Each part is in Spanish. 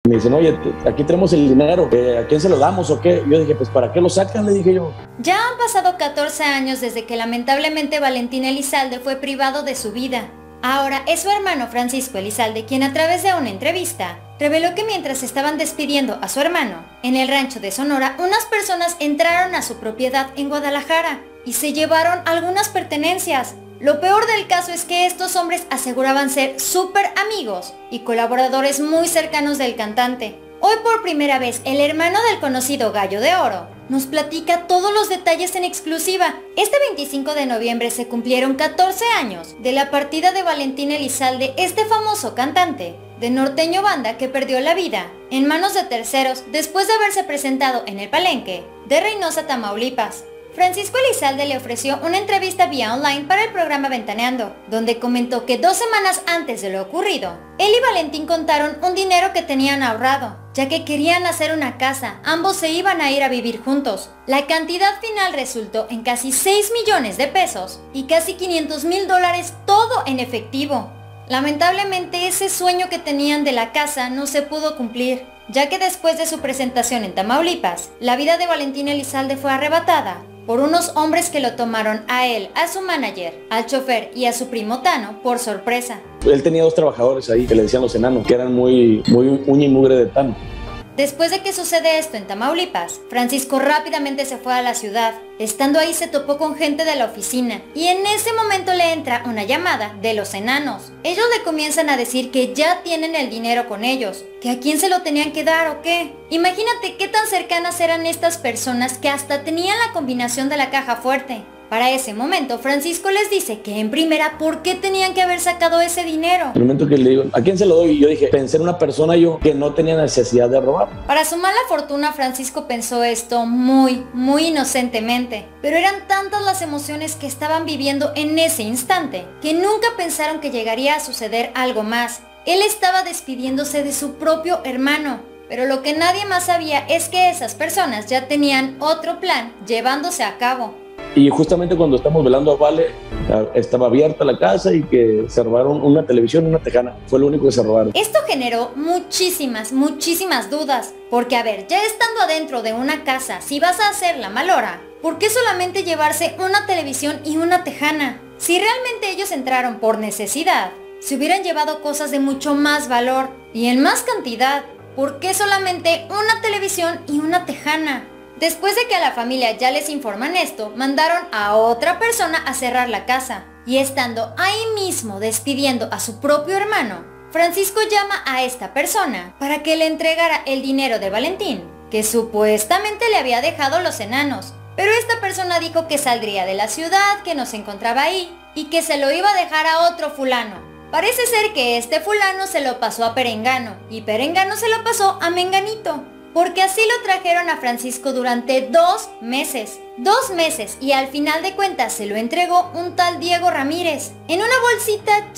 Me dicen, oye, aquí tenemos el dinero, ¿a quién se lo damos o qué? Yo dije, pues ¿para qué lo sacan? Le dije yo. Ya han pasado 14 años desde que lamentablemente Valentín Elizalde fue privado de su vida. Ahora es su hermano Francisco Elizalde quien a través de una entrevista reveló que mientras estaban despidiendo a su hermano en el rancho de Sonora, unas personas entraron a su propiedad en Guadalajara y se llevaron algunas pertenencias. Lo peor del caso es que estos hombres aseguraban ser súper amigos y colaboradores muy cercanos del cantante. Hoy por primera vez el hermano del conocido Gallo de Oro nos platica todos los detalles en exclusiva. Este 25 de noviembre se cumplieron 14 años de la partida de Valentín Elizalde, este famoso cantante de Norteño Banda que perdió la vida en manos de terceros después de haberse presentado en el Palenque de Reynosa, Tamaulipas. Francisco Elizalde le ofreció una entrevista vía online para el programa Ventaneando, donde comentó que 2 semanas antes de lo ocurrido, él y Valentín contaron un dinero que tenían ahorrado, ya que querían hacer una casa, ambos se iban a ir a vivir juntos. La cantidad final resultó en casi 6 millones de pesos y casi $500,000, todo en efectivo. Lamentablemente ese sueño que tenían de la casa no se pudo cumplir, ya que después de su presentación en Tamaulipas, la vida de Valentín Elizalde fue arrebatada por unos hombres que lo tomaron a él, a su manager, al chofer y a su primo Tano por sorpresa. Él tenía 2 trabajadores ahí que le decían los enanos, que eran muy uña y mugre de Tano. Después de que sucede esto en Tamaulipas, Francisco rápidamente se fue a la ciudad. Estando ahí se topó con gente de la oficina y en ese momento le entra una llamada de los enanos. Ellos le comienzan a decir que ya tienen el dinero con ellos, que a quién se lo tenían que dar o qué. Imagínate qué tan cercanas eran estas personas que hasta tenían la combinación de la caja fuerte. Para ese momento, Francisco les dice que en primera, ¿por qué tenían que haber sacado ese dinero? En el momento que le digo, ¿a quién se lo doy? Yo dije, pensé en una persona yo que no tenía necesidad de robar. Para su mala fortuna, Francisco pensó esto muy inocentemente. Pero eran tantas las emociones que estaban viviendo en ese instante, que nunca pensaron que llegaría a suceder algo más. Él estaba despidiéndose de su propio hermano. Pero lo que nadie más sabía es que esas personas ya tenían otro plan llevándose a cabo. Y justamente cuando estamos velando a Vale, estaba abierta la casa y que se robaron una televisión y una tejana. Fue lo único que se robaron. Esto generó muchísimas dudas. Porque a ver, ya estando adentro de una casa, si vas a hacer la malora, ¿por qué solamente llevarse una televisión y una tejana? Si realmente ellos entraron por necesidad, se hubieran llevado cosas de mucho más valor y en más cantidad. ¿Por qué solamente una televisión y una tejana? Después de que a la familia ya les informan esto, mandaron a otra persona a cerrar la casa. Y estando ahí mismo despidiendo a su propio hermano, Francisco llama a esta persona para que le entregara el dinero de Valentín, que supuestamente le había dejado los enanos. Pero esta persona dijo que saldría de la ciudad, que no se encontraba ahí, y que se lo iba a dejar a otro fulano. Parece ser que este fulano se lo pasó a Perengano, y Perengano se lo pasó a Menganito. Porque así lo trajeron a Francisco durante 2 meses. 2 meses y al final de cuentas se lo entregó un tal Diego Ramírez en una bolsita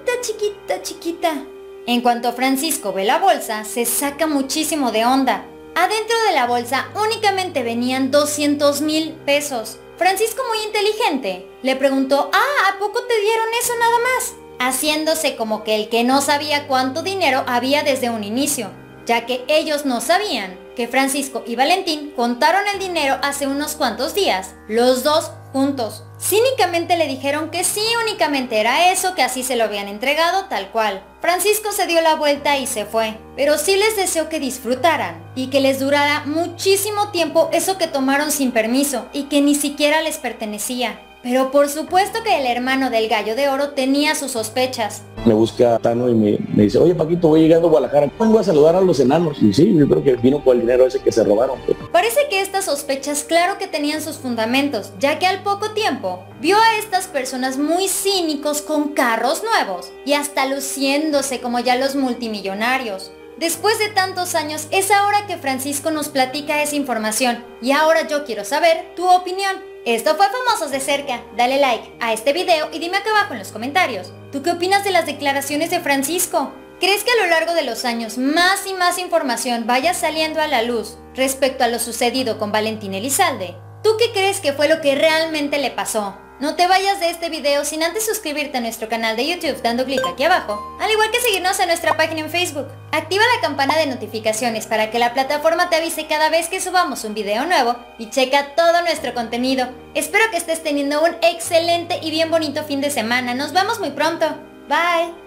chiquita. En cuanto Francisco ve la bolsa, se saca muchísimo de onda. Adentro de la bolsa únicamente venían 200,000 pesos. Francisco, muy inteligente, le preguntó, ¿a poco te dieron eso nada más? Haciéndose como que el que no sabía cuánto dinero había desde un inicio, ya que ellos no sabían que Francisco y Valentín contaron el dinero hace unos cuantos días, los dos juntos. Cínicamente le dijeron que sí, únicamente era eso, que así se lo habían entregado tal cual. Francisco se dio la vuelta y se fue, pero sí les deseó que disfrutaran y que les durara muchísimo tiempo eso que tomaron sin permiso y que ni siquiera les pertenecía. Pero por supuesto que el hermano del Gallo de Oro tenía sus sospechas. Me busca Tano y me dice, oye Paquito, voy llegando a Guadalajara, vengo a saludar a los enanos. Y sí, yo creo que vino con el dinero ese que se robaron. Parece que estas sospechas claro que tenían sus fundamentos, ya que al poco tiempo vio a estas personas muy cínicos con carros nuevos y hasta luciéndose como ya los multimillonarios. Después de tantos años, es ahora que Francisco nos platica esa información y ahora yo quiero saber tu opinión. Esto fue Famosos de Cerca. Dale like a este video y dime acá abajo en los comentarios, ¿tú qué opinas de las declaraciones de Francisco? ¿Crees que a lo largo de los años más y más información vaya saliendo a la luz respecto a lo sucedido con Valentín Elizalde? ¿Tú qué crees que fue lo que realmente le pasó? No te vayas de este video sin antes suscribirte a nuestro canal de YouTube dando clic aquí abajo, al igual que seguirnos en nuestra página en Facebook. Activa la campana de notificaciones para que la plataforma te avise cada vez que subamos un video nuevo y checa todo nuestro contenido. Espero que estés teniendo un excelente y bien bonito fin de semana. Nos vemos muy pronto. Bye.